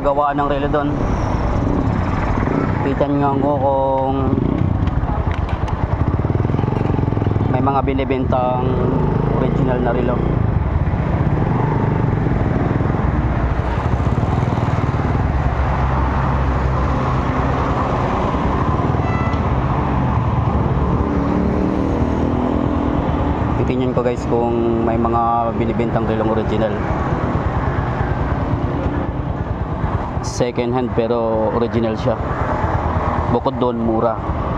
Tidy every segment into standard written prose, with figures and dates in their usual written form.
gagawa ng relo doon. Kita nyo ko kung may mga binibentang original na relo. Titingnan ko guys kung may mga binibentang relong original. Second hand pero original siya. Bukod doon mura.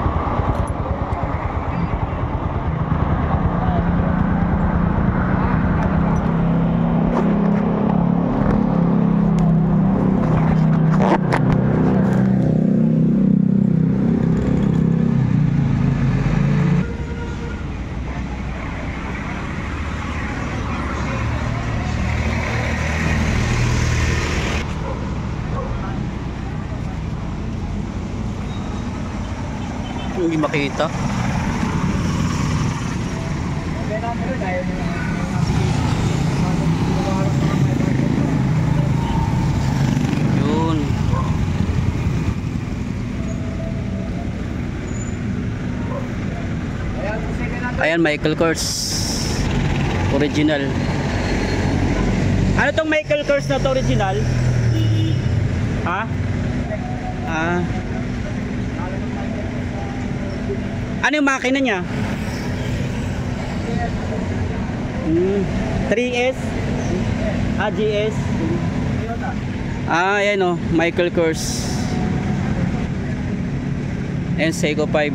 Hindi makita. Yun. Ayan, Michael Kors original. Ano tong Michael Kors na to original? Ha? Ano yung makina niya? 3S? GS? Ayan o, Michael Kors. Ayan, Seiko 5.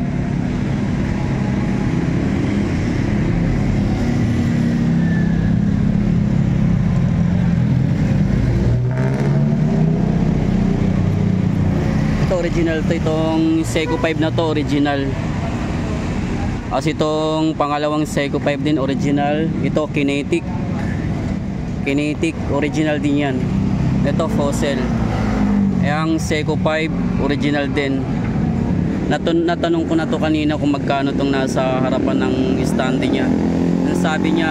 Ito original to, itong Seiko 5 na to original. As itong pangalawang Seiko 5 din original. Ito Kinetic. Kinetic original din yan. Ito Fossil. Ang Seiko 5 original din. Natanong ko na to kanina kung magkano tong nasa harapan ng stand niya. Sabi niya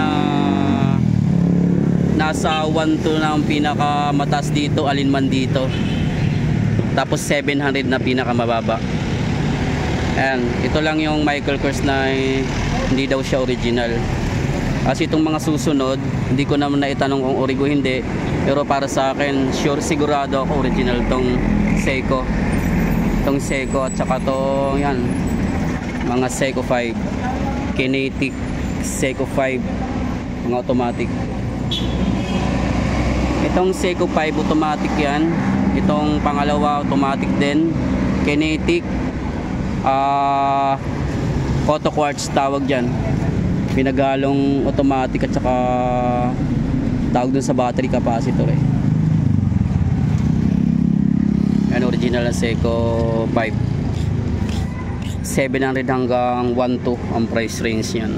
nasa 1.2 na ang pinakamataas dito, alinman dito. Tapos 700 na pinakamababa. Ayan, ito lang yung Michael Kors na hindi daw siya original. Kasi itong mga susunod, hindi ko naman naitanong kung origo hindi. Pero para sa akin, sure sigurado ako original tong Seiko. Itong Seiko at saka itong yan, mga Seiko 5. Kinetic, Seiko 5, mga automatic. Itong Seiko 5 automatic yan. Itong pangalawa automatic din. Kinetic. Photo quartz tawag dyan, pinagalong automatic at saka tawag dun sa battery capacitor eh. Yan, original na Seiko 5. 700 hanggang 1.2 ang price range yan.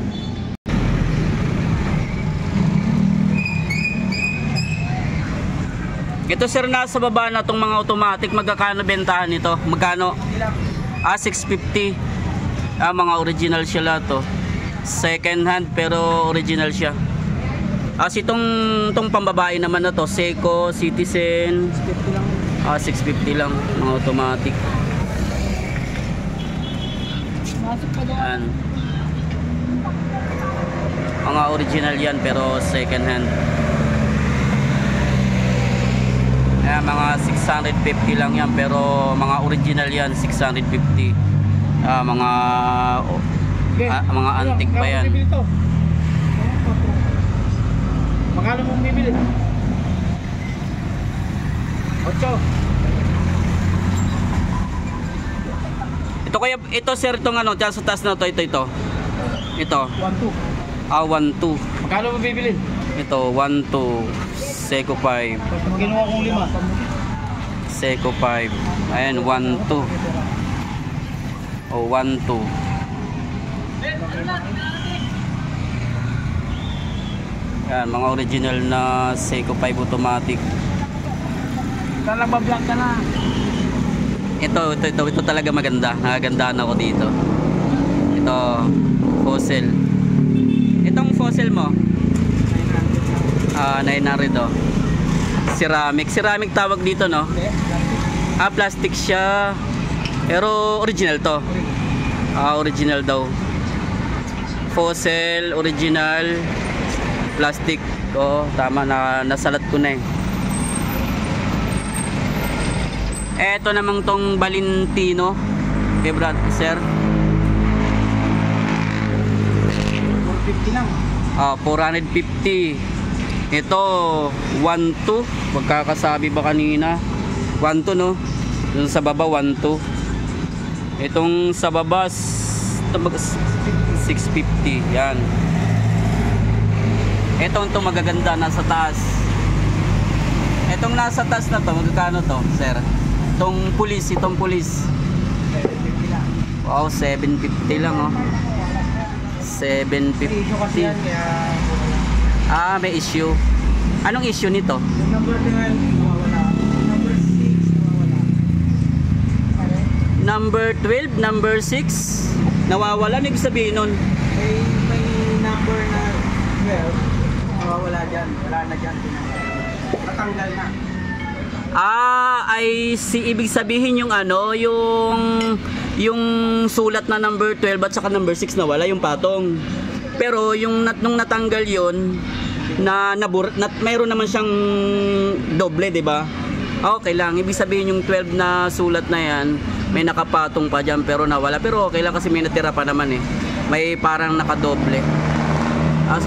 Ito sir, nasa baba na tong mga automatic, magkano bentahan nito? Magkano? 650. Mga original siya lahat to. Second hand pero original siya. Itong pambabae naman na to, Seiko Citizen, 650 lang, mga automatic. Yan. Mga original yan pero second hand. Mga 650 lang yan pero mga original yan, 650. Mga antique pa yan. Magkano mong bibili? 8. Ito kaya, ito sir, itong ano, dyan sa taas na to, ito. Ito 1.2. 1.2. Magkano mo bibili? Ito 1.2 Seiko 5. Ginawa kong 5. Seiko 5. Ayan, 1.2. 1.2. Yan, mga original na Seiko 5 automatic. Nagbablog ka na. Ito talaga maganda. Nagagandaan ako dito. Ito, Fossil. Itong Fossil mo? 900 oh. Ceramic. Ceramic tawag dito, no? Ah, plastic siya. Pero original to. Ah, original daw. Fossil, original, plastic. Oh, tama na, nasalat ko na eh. Eto namang tong Valentino. Okay, brad, sir. 450 lang. Ah, 450. Ito, 1.2. Magkakasabi ba kanina? 1.2, no? Dun sa baba, 1.2. Itong sa baba, 650. Yan. Itong magaganda, nasa taas. Itong nasa taas na to, magkano to, sir? Itong pulis. 750 lang. Wow, 750 lang, oh. Issue kasi yan, 750. kaya Ah, may issue. Anong issue nito? yung number 12, nawawala. Number 6, nawawala. Number 12, number 6, nawawala. Ibig sabihin nun, May number na 12, nawawala dyan. Wala na dyan. Natanggal na. ay ibig sabihin yung ano, yung sulat na number 12 at saka number 6 nawala yung patong. Pero yung nung natanggal yon na mayroon naman siyang doble, 'di ba? Okay lang, ibig sabihin yung 12 na sulat na yan, may nakapatong pa diyan pero nawala. Pero okay lang kasi may natira pa naman eh. May parang nakadoble. As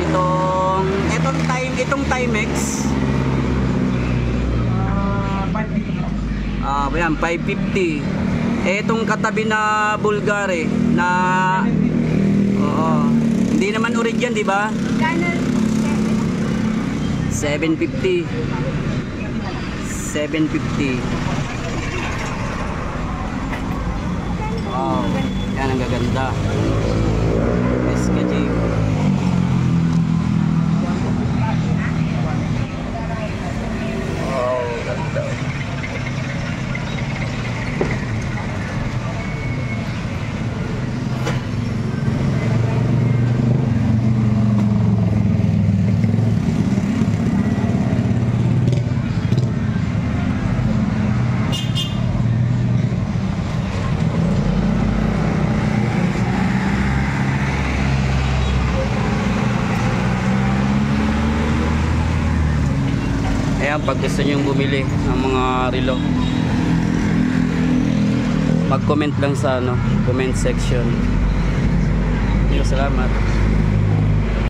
itong Timex, 550. ayan, 550. Etong katabi na Bulgari na oo. Hindi naman original, di ba? 750. 750. Wow, yan ang gaganda. SKJ. Wow, ganda. Ayan, pag gusto nyo bumili ng mga relo, mag-comment lang sa comment section. Salamat.